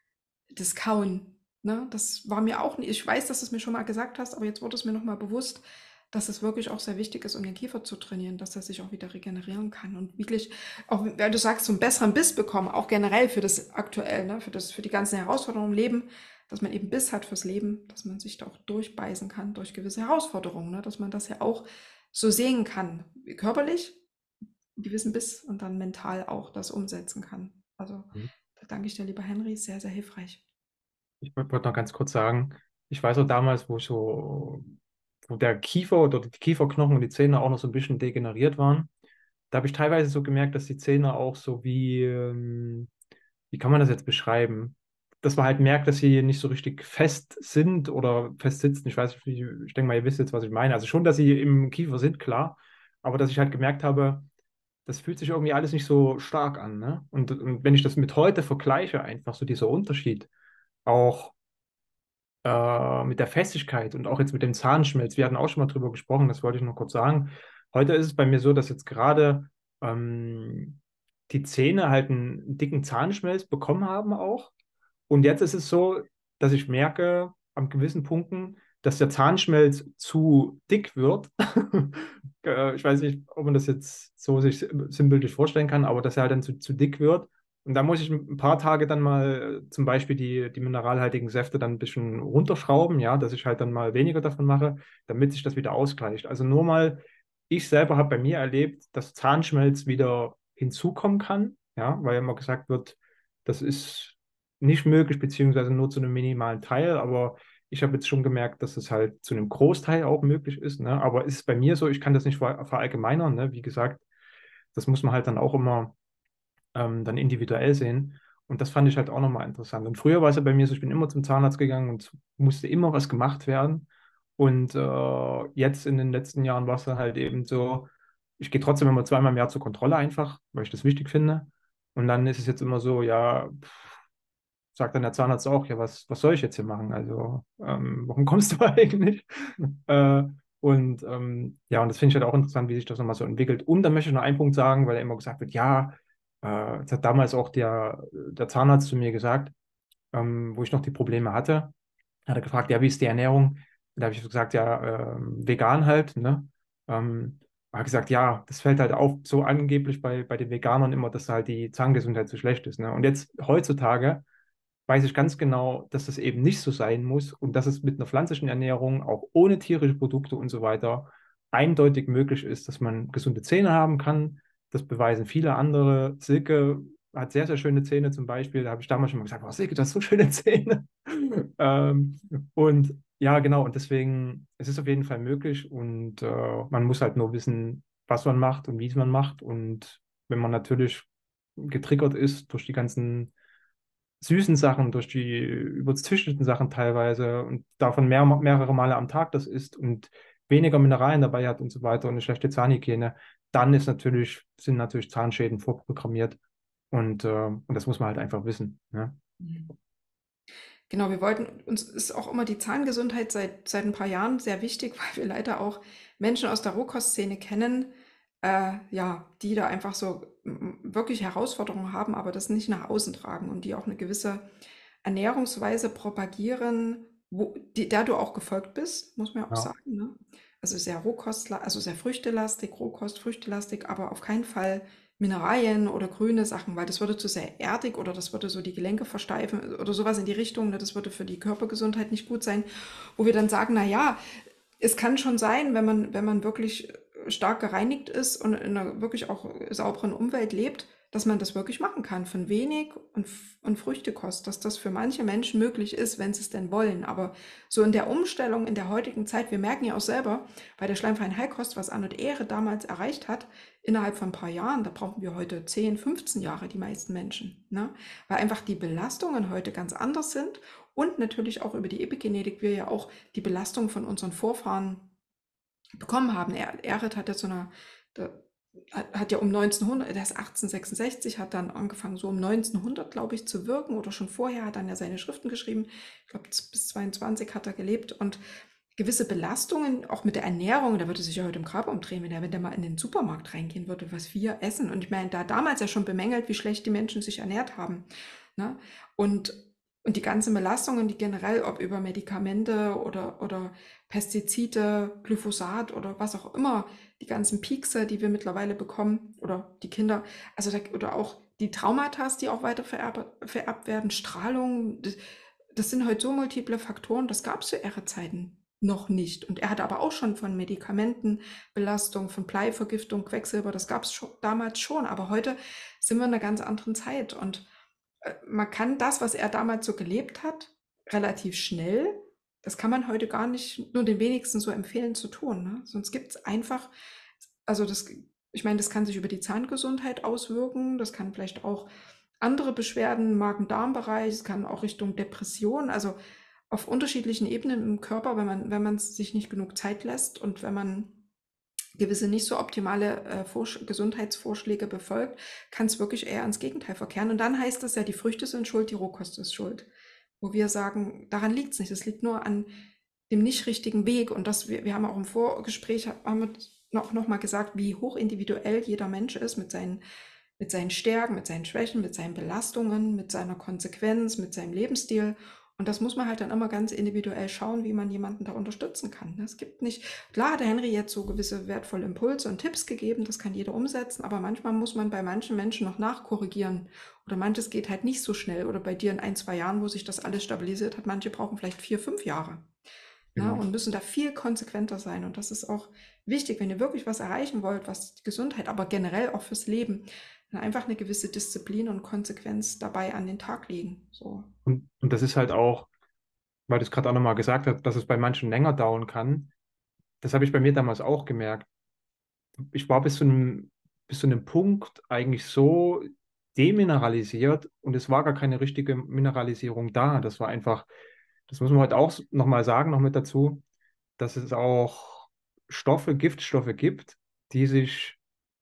das Kauen. Ne? Das war mir auch nicht, ich weiß, dass du es mir schon mal gesagt hast, aber jetzt wurde es mir nochmal bewusst, dass es wirklich auch sehr wichtig ist, um den Kiefer zu trainieren, dass er sich auch wieder regenerieren kann und wirklich, auch wenn du sagst, so einen besseren Biss bekommen, auch generell für das aktuell, ne? Für die ganzen Herausforderungen im Leben, dass man eben Biss hat fürs Leben, dass man sich da auch durchbeißen kann durch gewisse Herausforderungen, ne? Dass man das ja auch so sehen kann, körperlich, einen gewissen Biss und dann mental auch das umsetzen kann. Also da danke ich dir, lieber Henry, sehr, sehr hilfreich. Ich wollte noch ganz kurz sagen, ich weiß auch damals, wo der Kiefer oder die Kieferknochen und die Zähne auch noch so ein bisschen degeneriert waren, da habe ich teilweise so gemerkt, dass die Zähne auch so wie kann man das jetzt beschreiben? Dass man halt merkt, dass sie nicht so richtig fest sind oder fest sitzen. Ich weiß nicht, ich denke mal, ihr wisst jetzt, was ich meine. Also schon, dass sie im Kiefer sind, klar, aber dass ich halt gemerkt habe, das fühlt sich irgendwie alles nicht so stark an, ne? Und wenn ich das mit heute vergleiche, einfach so dieser Unterschied, auch mit der Festigkeit und auch jetzt mit dem Zahnschmelz. Wir hatten auch schon mal drüber gesprochen, das wollte ich noch kurz sagen. Heute ist es bei mir so, dass jetzt gerade die Zähne halt einen dicken Zahnschmelz bekommen haben auch. Und jetzt ist es so, dass ich merke an gewissen Punkten, dass der Zahnschmelz zu dick wird. Ich weiß nicht, ob man das jetzt so sich sinnbildlich vorstellen kann, aber dass er halt dann zu dick wird. Und da muss ich ein paar Tage dann mal zum Beispiel die mineralhaltigen Säfte dann ein bisschen runterschrauben, ja, dass ich halt dann mal weniger davon mache, damit sich das wieder ausgleicht. Also nur mal, ich selber habe bei mir erlebt, dass Zahnschmelz wieder hinzukommen kann, ja, weil immer gesagt wird, das ist nicht möglich, beziehungsweise nur zu einem minimalen Teil, aber ich habe jetzt schon gemerkt, dass es halt zu einem Großteil auch möglich ist, ne? Aber ist es bei mir so, ich kann das nicht verallgemeinern, ne? Wie gesagt, das muss man halt dann auch immer dann individuell sehen. Und das fand ich halt auch nochmal interessant. Und früher war es ja bei mir so, ich bin immer zum Zahnarzt gegangen und musste immer was gemacht werden. Und jetzt in den letzten Jahren war es dann halt eben so, ich gehe trotzdem immer zweimal im Jahr zur Kontrolle einfach, weil ich das wichtig finde. Und dann ist es jetzt immer so, ja, sagt dann der Zahnarzt auch, ja, was soll ich jetzt hier machen? Also, warum kommst du eigentlich? äh, ja, und das finde ich halt auch interessant, wie sich das nochmal so entwickelt. Und dann möchte ich noch einen Punkt sagen, weil immer gesagt wird, ja, das hat damals auch der Zahnarzt zu mir gesagt, wo ich noch die Probleme hatte, hat er gefragt, ja, wie ist die Ernährung? Und da habe ich so gesagt, ja, vegan halt, ne? Ähm, hat gesagt, ja, das fällt halt auf, so angeblich bei den Veganern immer, dass halt die Zahngesundheit so schlecht ist. Ne? Und jetzt heutzutage weiß ich ganz genau, dass das eben nicht so sein muss und dass es mit einer pflanzlichen Ernährung, auch ohne tierische Produkte und so weiter, eindeutig möglich ist, dass man gesunde Zähne haben kann. Das beweisen viele andere. Silke hat sehr, sehr schöne Zähne zum Beispiel. Da habe ich damals schon mal gesagt, oh, Silke, du hast so schöne Zähne. ähm, und ja, genau, und deswegen, es ist auf jeden Fall möglich und man muss halt nur wissen, was man macht und wie es man macht. Und wenn man natürlich getriggert ist durch die ganzen süßen Sachen, durch die überzüchteten Sachen teilweise und davon mehrere Male am Tag das isst und weniger Mineralien dabei hat und so weiter und eine schlechte Zahnhygiene, dann sind natürlich Zahnschäden vorprogrammiert und das muss man halt einfach wissen. Ne? Mhm. Genau, uns ist auch immer die Zahngesundheit seit ein paar Jahren sehr wichtig, weil wir leider auch Menschen aus der Rohkostszene kennen, ja, die da einfach so wirklich Herausforderungen haben, aber das nicht nach außen tragen und die auch eine gewisse Ernährungsweise propagieren, der du auch gefolgt bist, muss man ja auch Ja. sagen, ne? Also sehr also sehr früchtelastig, Rohkost, früchtelastig, aber auf keinen Fall Mineralien oder grüne Sachen, weil das würde zu sehr erdig oder das würde so die Gelenke versteifen oder sowas in die Richtung, ne? Das würde für die Körpergesundheit nicht gut sein, wo wir dann sagen, na ja, es kann schon sein, wenn man wirklich stark gereinigt ist und in einer wirklich auch sauberen Umwelt lebt, dass man das wirklich machen kann, von wenig und Früchtekost, dass das für manche Menschen möglich ist, wenn sie es denn wollen. Aber so in der Umstellung in der heutigen Zeit, wir merken ja auch selber bei der schleimfreien Heilkost, was Anne und Ehre damals erreicht hat, innerhalb von ein paar Jahren, da brauchen wir heute 10, 15 Jahre, die meisten Menschen. Ne? Weil einfach die Belastungen heute ganz anders sind und natürlich auch über die Epigenetik wir ja auch die Belastung von unseren Vorfahren bekommen haben. Erhard hat ja hat ja um 1900, der ist 1866, hat dann angefangen, so um 1900, glaube ich, zu wirken oder schon vorher, hat dann ja seine Schriften geschrieben. Ich glaube, bis 22 hat er gelebt und gewisse Belastungen, auch mit der Ernährung, da würde sich ja heute im Grab umdrehen, wenn der mal in den Supermarkt reingehen würde, was wir essen. Und ich meine, da damals ja schon bemängelt, wie schlecht die Menschen sich ernährt haben. Ne? Und, und die ganzen Belastungen, die generell, ob über Medikamente oder Pestizide, Glyphosat oder was auch immer, die ganzen Piekse, die wir mittlerweile bekommen, oder die Kinder, oder auch die Traumata, die auch weiter vererbt werden, Strahlung, das sind heute so multiple Faktoren, das gab es zu Zeiten noch nicht. Und er hat aber auch schon von Medikamentenbelastung, von Bleivergiftung, Quecksilber, das gab es damals schon. Aber heute sind wir in einer ganz anderen Zeit. Und man kann das, was er damals so gelebt hat, relativ schnell, das kann man heute gar nicht nur den wenigsten so empfehlen zu tun. Ne? Sonst gibt es einfach, also ich meine, das kann sich über die Zahngesundheit auswirken, das kann vielleicht auch andere Beschwerden, Magen-Darm-Bereich, es kann auch Richtung Depression, also auf unterschiedlichen Ebenen im Körper, wenn man sich nicht genug Zeit lässt und wenn man gewisse nicht so optimale Gesundheitsvorschläge befolgt, kann es wirklich eher ans Gegenteil verkehren. Und dann heißt es ja, die Früchte sind schuld, die Rohkost ist schuld. Wo wir sagen, daran liegt es nicht. Es liegt nur an dem nicht richtigen Weg. Und wir haben auch im Vorgespräch haben wir noch mal gesagt, wie hoch individuell jeder Mensch ist mit seinen Stärken, mit seinen Schwächen, mit seinen Belastungen, mit seiner Konsequenz, mit seinem Lebensstil. Und das muss man halt dann immer ganz individuell schauen, wie man jemanden da unterstützen kann. Es gibt nicht, klar hat der Henry jetzt so gewisse wertvolle Impulse und Tipps gegeben, das kann jeder umsetzen, aber manchmal muss man bei manchen Menschen noch nachkorrigieren. Oder manches geht halt nicht so schnell. Oder bei dir in ein, 2 Jahren, wo sich das alles stabilisiert hat, manche brauchen vielleicht 4, 5 Jahre. Ne, Genau. und müssen da viel konsequenter sein. Und das ist auch wichtig, wenn ihr wirklich was erreichen wollt, was die Gesundheit, aber generell auch fürs Leben, dann einfach eine gewisse Disziplin und Konsequenz dabei an den Tag legen. So. Und das ist halt auch, weil du es gerade auch nochmal gesagt hast, dass es bei manchen länger dauern kann. Das habe ich bei mir damals auch gemerkt. Ich war bis zu einem Punkt eigentlich so demineralisiert und es war gar keine richtige Mineralisierung da. Das war einfach, das muss man heute auch nochmal sagen, noch mit dazu, dass es auch Giftstoffe gibt, die sich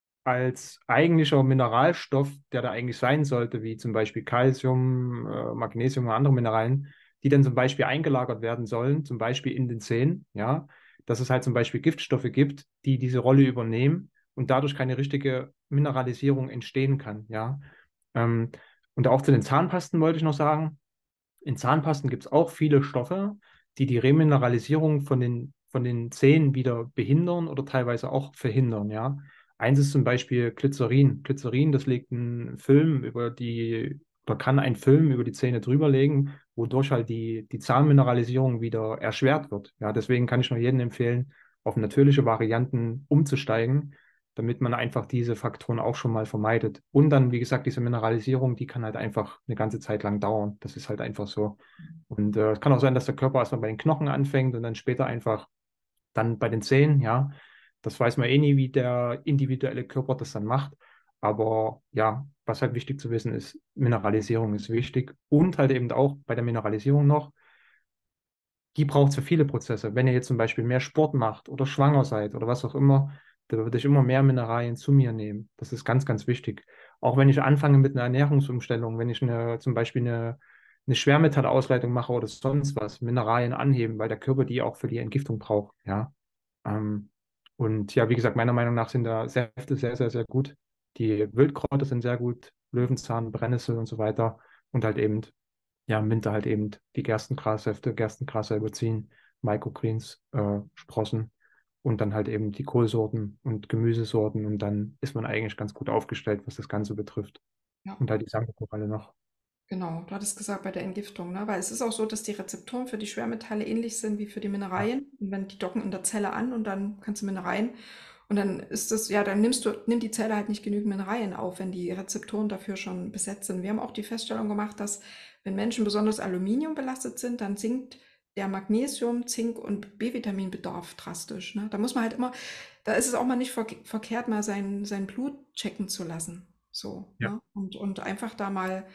als eigentlicher Mineralstoff, der da eigentlich sein sollte, wie zum Beispiel Calcium, Magnesium und andere Mineralien, die dann zum Beispiel eingelagert werden sollen, zum Beispiel in den Zähnen, ja, dass es halt zum Beispiel Giftstoffe gibt, die diese Rolle übernehmen und dadurch keine richtige Mineralisierung entstehen kann, ja. Ähm, und auch zu den Zahnpasten wollte ich noch sagen, in Zahnpasten gibt es auch viele Stoffe, die die Remineralisierung von den Zähnen wieder behindern oder teilweise auch verhindern, ja. Eins ist zum Beispiel Glycerin. Glycerin, das legt einen Film über die, oder kann einen Film über die Zähne drüberlegen, wodurch halt die Zahnmineralisierung wieder erschwert wird. Ja, deswegen kann ich nur jedem empfehlen, auf natürliche Varianten umzusteigen, damit man einfach diese Faktoren auch schon mal vermeidet. Und dann, wie gesagt, diese Mineralisierung, die kann halt einfach eine ganze Zeit lang dauern. Das ist halt einfach so. Und es kann auch sein, dass der Körper erstmal bei den Knochen anfängt und dann später einfach dann bei den Zähnen, ja. Das weiß man eh nie, wie der individuelle Körper das dann macht. Aber ja, was halt wichtig zu wissen ist, Mineralisierung ist wichtig. Und halt eben auch bei der Mineralisierung noch, die braucht es für viele Prozesse. Wenn ihr jetzt zum Beispiel mehr Sport macht oder schwanger seid oder was auch immer, da würde ich immer mehr Mineralien zu mir nehmen. Das ist ganz, ganz wichtig. Auch wenn ich anfange mit einer Ernährungsumstellung, wenn ich zum Beispiel eine Schwermetallausleitung mache oder sonst was, Mineralien anheben, weil der Körper die auch für die Entgiftung braucht. Ja. Ähm, und ja, wie gesagt, meiner Meinung nach sind da Säfte sehr, sehr, sehr gut. Die Wildkräuter sind sehr gut, Löwenzahn, Brennnessel und so weiter. Und halt eben ja, im Winter halt eben die Gerstengrassäfte, Gerstengras selber ziehen, Microgreens, Sprossen und dann halt eben die Kohlsorten und Gemüsesorten und dann ist man eigentlich ganz gut aufgestellt, was das Ganze betrifft. Ja. Und halt die Sangokoralle noch. Genau, du hattest gesagt bei der Entgiftung, ne? Weil es ist auch so, dass die Rezeptoren für die Schwermetalle ähnlich sind wie für die Ja, Mineralien. Und wenn die docken in der Zelle an und dann kannst du Mineralien und dann ist das, ja, dann nimmt die Zelle halt nicht genügend Mineralien auf, wenn die Rezeptoren dafür schon besetzt sind. Wir haben auch die Feststellung gemacht, dass wenn Menschen besonders Aluminium belastet sind, dann sinkt der Magnesium, Zink und B-Vitaminbedarf drastisch, ne? Da muss man halt immer, da ist es auch mal nicht verkehrt, mal sein Blut checken zu lassen. So, ja, ne? Und einfach da mal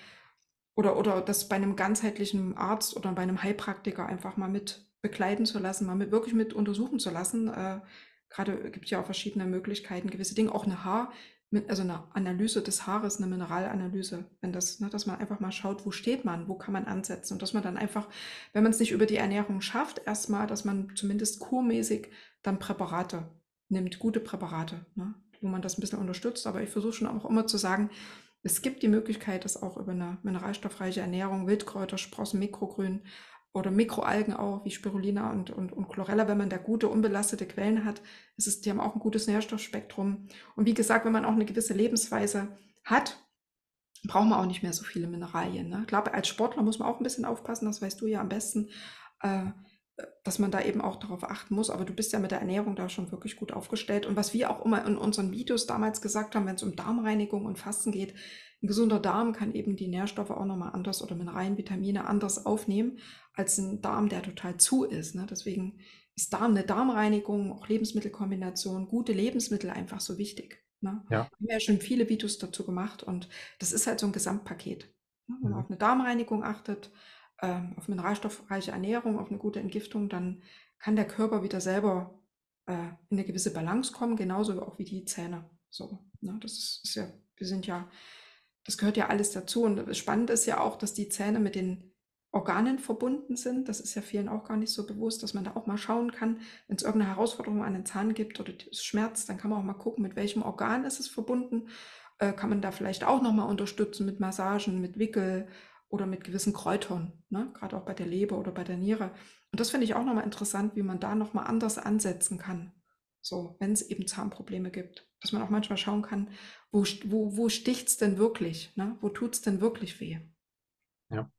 oder das bei einem ganzheitlichen Arzt oder bei einem Heilpraktiker einfach mal mit begleiten zu lassen, mal wirklich mit untersuchen zu lassen. Gerade gibt es ja auch verschiedene Möglichkeiten, gewisse Dinge, auch also eine Analyse des Haares, eine Mineralanalyse, wenn das, ne, dass man einfach mal schaut, wo steht man, wo kann man ansetzen und dass man dann einfach, wenn man es nicht über die Ernährung schafft, erstmal, dass man zumindest kurmäßig dann Präparate nimmt, gute Präparate, ne, wo man das ein bisschen unterstützt. Aber ich versuche schon auch immer zu sagen, es gibt die Möglichkeit, das auch über eine mineralstoffreiche Ernährung, Wildkräuter, Sprossen, Mikrogrün oder Mikroalgen auch, wie Spirulina und Chlorella, wenn man da gute, unbelastete Quellen hat, die haben auch ein gutes Nährstoffspektrum. Und wie gesagt, wenn man auch eine gewisse Lebensweise hat, braucht man auch nicht mehr so viele Mineralien. Ne? Ich glaube, als Sportler muss man auch ein bisschen aufpassen, das weißt du ja am besten, äh, dass man da eben auch darauf achten muss. Aber du bist ja mit der Ernährung da schon wirklich gut aufgestellt. Und was wir auch immer in unseren Videos damals gesagt haben, wenn es um Darmreinigung und Fasten geht, ein gesunder Darm kann eben die Nährstoffe auch nochmal anders oder Mineralien, Vitamine anders aufnehmen als ein Darm, der total zu ist. Ne? Deswegen ist eine Darmreinigung, auch Lebensmittelkombination, gute Lebensmittel einfach so wichtig. Ne? ja. Wir haben ja schon viele Videos dazu gemacht und das ist halt so ein Gesamtpaket. Ne? Wenn man Mhm. auf eine Darmreinigung achtet, auf mineralstoffreiche Ernährung, auf eine gute Entgiftung, dann kann der Körper wieder selber in eine gewisse Balance kommen, genauso auch wie die Zähne. So, ne? Das ist ja, wir sind ja, das gehört ja alles dazu. Und spannend ist ja auch, dass die Zähne mit den Organen verbunden sind. Das ist ja vielen auch gar nicht so bewusst, dass man da auch mal schauen kann, wenn es irgendeine Herausforderung an den Zahn gibt oder es schmerzt, dann kann man auch mal gucken, mit welchem Organ ist es verbunden. Kann man da vielleicht auch nochmal unterstützen mit Massagen, mit Wickel oder mit gewissen Kräutern, ne? Gerade auch bei der Leber oder bei der Niere. Und das finde ich auch nochmal interessant, wie man da nochmal anders ansetzen kann. So, wenn es eben Zahnprobleme gibt. Dass man auch manchmal schauen kann, wo sticht es denn wirklich? Ne? Wo tut es denn wirklich weh? Ja.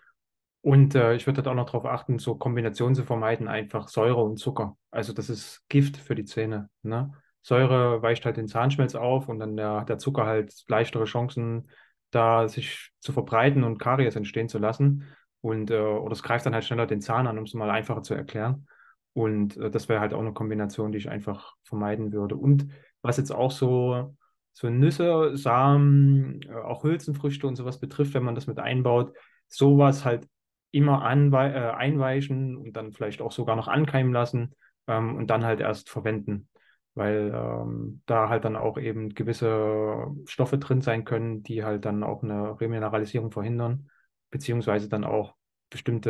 Und ich würde halt auch noch darauf achten, so Kombinationen zu vermeiden, einfach Säure und Zucker. Also das ist Gift für die Zähne. Ne? Säure weicht halt den Zahnschmelz auf und dann der Zucker halt leichtere Chancen, da sich zu verbreiten und Karies entstehen zu lassen. Und oder es greift dann halt schneller den Zahn an, um es mal einfacher zu erklären. Und das wäre halt auch eine Kombination, die ich einfach vermeiden würde. Und was jetzt auch so Nüsse, Samen, auch Hülsenfrüchte und sowas betrifft, wenn man das mit einbaut, sowas halt immer einweichen und dann vielleicht auch sogar noch ankeimen lassen und dann halt erst verwenden, weil da halt dann auch eben gewisse Stoffe drin sein können, die halt dann auch eine Remineralisierung verhindern, beziehungsweise dann auch bestimmte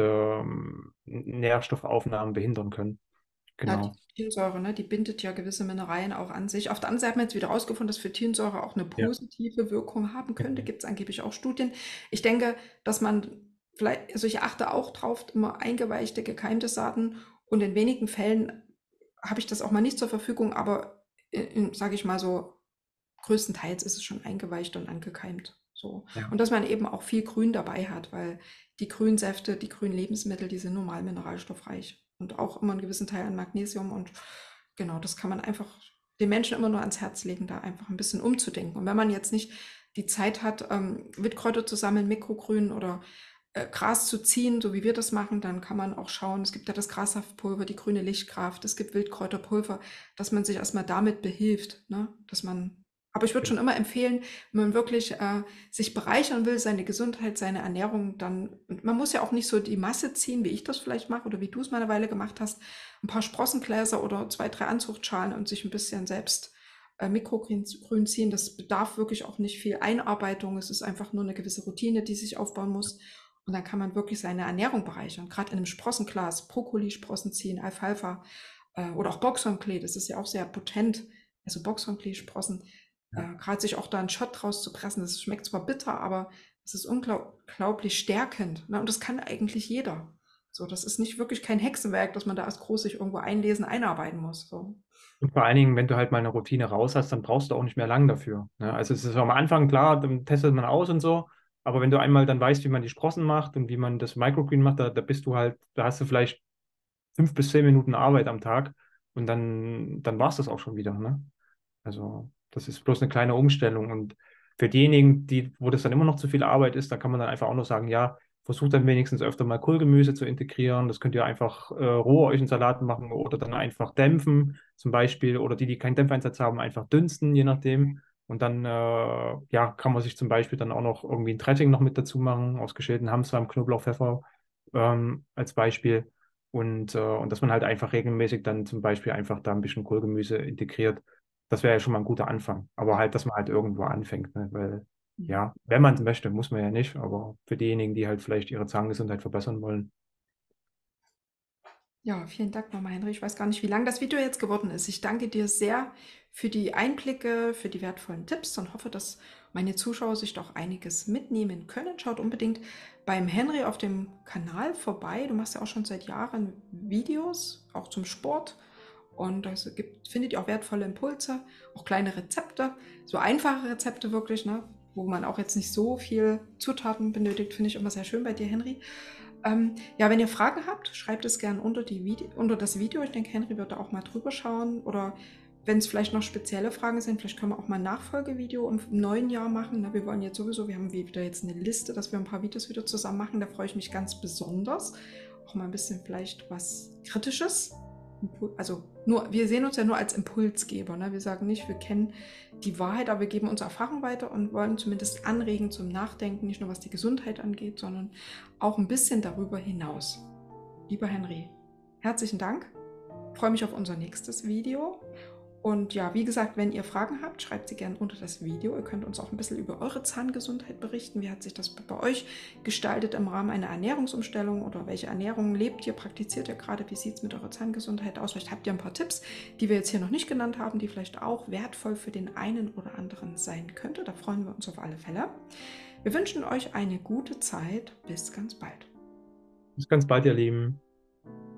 Nährstoffaufnahmen behindern können. Ja, die Genau. Phytinsäure, ne, die bindet ja gewisse Mineralien auch an sich. Auf der anderen Seite haben wir jetzt wieder rausgefunden, dass Phytinsäure auch eine Ja, positive Wirkung haben könnte. genau. Gibt es angeblich auch Studien. Ich denke, dass man vielleicht, also ich achte auch drauf, immer eingeweichte, gekeimte Saaten und in wenigen Fällen habe ich das auch mal nicht zur Verfügung, aber sage ich mal so, größtenteils ist es schon eingeweicht und angekeimt. So. Ja. Und dass man eben auch viel Grün dabei hat, weil die Grünsäfte, die grünen Lebensmittel, die sind normal mineralstoffreich und auch immer einen gewissen Teil an Magnesium. Und genau, das kann man einfach den Menschen immer nur ans Herz legen, da einfach ein bisschen umzudenken. Und wenn man jetzt nicht die Zeit hat, Wildkräuter zu sammeln, Mikrogrün oder Gras zu ziehen, so wie wir das machen, dann kann man auch schauen, es gibt ja das Grassaftpulver, die grüne Lichtkraft, es gibt Wildkräuterpulver, dass man sich erstmal damit behilft, ne? Dass man, aber ich würde schon immer empfehlen, wenn man wirklich sich bereichern will, seine Gesundheit, seine Ernährung, dann, und man muss ja auch nicht so die Masse ziehen, wie ich das vielleicht mache oder wie du es mal eine Weile gemacht hast, ein paar Sprossengläser oder 2, 3 Anzuchtschalen und sich ein bisschen selbst Mikrogrün ziehen. Das bedarf wirklich auch nicht viel Einarbeitung. Es ist einfach nur eine gewisse Routine, die sich aufbauen muss. Und dann kann man wirklich seine Ernährung bereichern. Gerade in einem Sprossenglas, Brokkolisprossen ziehen, Alfalfa oder auch Boxhornklee, das ist ja auch sehr potent. Also Boxhornklee-Sprossen, Ja. gerade sich auch da einen Shot draus zu pressen, das schmeckt zwar bitter, aber es ist unglaublich stärkend. Ne? Und das kann eigentlich jeder. So, das ist nicht wirklich kein Hexenwerk, dass man da erst groß sich irgendwo einlesen, einarbeiten muss. So. Und vor allen Dingen, wenn du halt mal eine Routine raus hast, dann brauchst du auch nicht mehr lang dafür. Ne? Also es ist am Anfang klar, dann testet man aus und so, aber wenn du einmal dann weißt, wie man die Sprossen macht und wie man das Microgreen macht, da bist du halt, da hast du vielleicht 5 bis 10 Minuten Arbeit am Tag und dann war es das auch schon wieder. Ne? Also das ist bloß eine kleine Umstellung. Und für diejenigen, wo das dann immer noch zu viel Arbeit ist, dann kann man dann einfach auch noch sagen, ja, versucht dann wenigstens öfter mal Kohlgemüse zu integrieren. Das könnt ihr einfach roh euch in Salat machen oder dann einfach dämpfen zum Beispiel. Oder die keinen Dämpfeinsatz haben, einfach dünsten, je nachdem. Und dann ja, kann man sich zum Beispiel dann auch noch irgendwie ein Dressing noch mit dazu machen, aus geschälten Hamsam, Knoblauch, Pfeffer als Beispiel. Und dass man halt einfach regelmäßig dann zum Beispiel einfach da ein bisschen Kohlgemüse integriert. Das wäre ja schon mal ein guter Anfang. Aber halt, dass man halt irgendwo anfängt, ne? Weil, ja, wenn man es möchte, muss man ja nicht. Aber für diejenigen, die halt vielleicht ihre Zahngesundheit verbessern wollen. Ja, vielen Dank, Mama Henry. Ich weiß gar nicht, wie lang das Video jetzt geworden ist. Ich danke dir sehr für die Einblicke, für die wertvollen Tipps und hoffe, dass meine Zuschauer sich doch einiges mitnehmen können. Schaut unbedingt beim Henry auf dem Kanal vorbei. Du machst ja auch schon seit Jahren Videos, auch zum Sport. Und es findet ihr auch wertvolle Impulse, auch kleine Rezepte, so einfache Rezepte wirklich, ne? Wo man auch jetzt nicht so viel Zutaten benötigt, finde ich immer sehr schön bei dir, Henry. Ja, wenn ihr Fragen habt, schreibt es gerne unter das Video. Ich denke, Henry wird da auch mal drüber schauen. Oder wenn es vielleicht noch spezielle Fragen sind, vielleicht können wir auch mal ein Nachfolgevideo im neuen Jahr machen. Ne? Wir wollen jetzt sowieso, wir haben wieder jetzt eine Liste, dass wir ein paar Videos wieder zusammen machen. Da freue ich mich ganz besonders. Auch mal ein bisschen vielleicht was Kritisches. Also nur, wir sehen uns ja nur als Impulsgeber. Ne? Wir sagen nicht, wir kennen die Wahrheit, aber wir geben unsere Erfahrung weiter und wollen zumindest anregen zum Nachdenken, nicht nur was die Gesundheit angeht, sondern auch ein bisschen darüber hinaus. Lieber Henry, herzlichen Dank. Ich freue mich auf unser nächstes Video. Und ja, wie gesagt, wenn ihr Fragen habt, schreibt sie gerne unter das Video. Ihr könnt uns auch ein bisschen über eure Zahngesundheit berichten. Wie hat sich das bei euch gestaltet im Rahmen einer Ernährungsumstellung oder welche Ernährung lebt ihr, praktiziert ihr gerade? Wie sieht es mit eurer Zahngesundheit aus? Vielleicht habt ihr ein paar Tipps, die wir jetzt hier noch nicht genannt haben, die vielleicht auch wertvoll für den einen oder anderen sein könnte. Da freuen wir uns auf alle Fälle. Wir wünschen euch eine gute Zeit. Bis ganz bald. Bis ganz bald, ihr Lieben.